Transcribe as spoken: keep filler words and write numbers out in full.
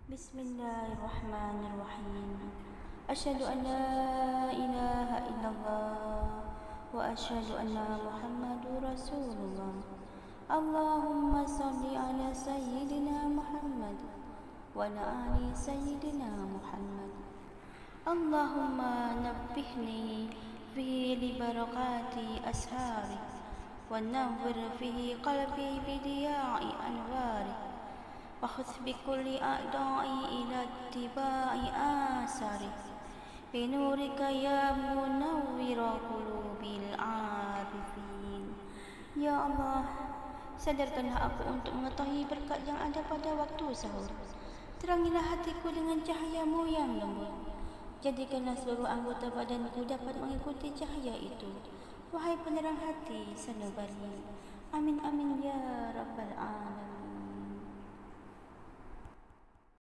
Bismillahirrahmanirrahim. Asyhadu an la ilaha illallah wa asyhadu anna Muhammadur Rasulullah. Allahumma salli ala sayyidina Muhammad wa ala ali sayyidina Muhammad. Allahumma nabbihni fihi li barakati ashari wa nawwir fihi qalbi bi diya'i anwari. وخذ بكل أعدائي إلى اتباع آثاره بنورك يا منور قلوب العارفين. Ya Allah, sadarkanlah aku untuk mengetahui berkat yang ada pada waktu sahur. Terangilah hatiku dengan cahayamu yang lembut. Jadikanlah seluruh anggota badanku dapat mengikuti cahaya itu. Wahai penerang hati sanubari. Amin amin ya rabbal alamin.